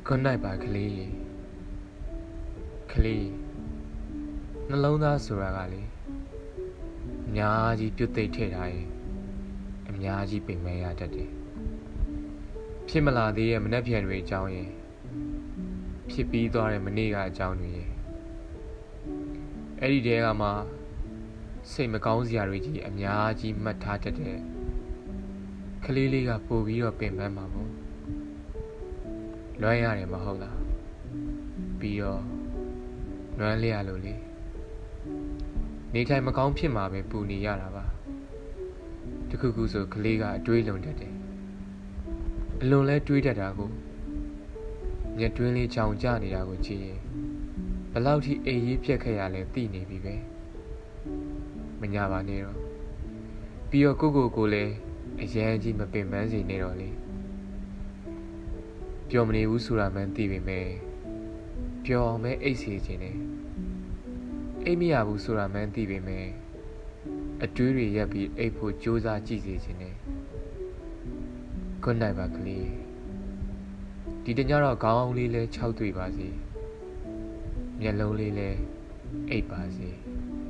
Good night ပါကလေးကလေးနှလုံးသားဆိုတာကလေအများကြီးပြုတ်သိမ့်ထည့်ထားရင်အများကြီးပင်ပန်းရတတ်တယ်ဖြစ်မလာသေးရဲ့မနှက်ဖြန်တွေအကြောင်းရင်ဖြစ်ပြီးသွားတဲ့မနေ့ကအကြောင်းတွေရင်အဲ့ဒီတဲကမှစိတ်မကောင်းစရာတွေကြီးအများကြီးမှတ်ထားတတ်တဲ့ကလေးလေးကပို့ပြီးတော့ပင်ပန်းမှာပေါ့လွမ်းရတယ်မဟုတ်လားပြီးတော့လွမ်းလျလို့လေနေထိုင်မကောင်းဖြစ်မှာပဲပူနေရတာပါတခုခုဆိုကလေးကအတွေးလုံတတ်တယ်အလွန်လဲတွေးတတ်တာကိုမျက်တွင်းလေးချောင်ကျနေတာကိုကြည့်ရင်ဘလောက်ထိအိမ်ရေးပြက်ခဲ့ရလဲသိနေပြီပဲမညာပါနဲ့တော့ပြီးတော့ကိုလည်းအရန်ကြီးမပင်ပန်းစီနေတော့လေပျော်မနေဘူးဆိုတာမှန်းသိပေမဲ့ပျော်အောင်ပဲအိတ်စီခြင်းနဲ့အိတ်မရဘူးဆိုတာမှန်းသိပေမဲ့အတွေးတွေရက်ပြီးအိတ်ဖို့ကြိုးစားကြည့်စေခြင်းနဲ့ Good night ပါကလေးဒီတညတော့ခေါင်းလေးလဲ6တွေ့ပါစေမျက်လုံးလေးလဲအိတ်ပါစေ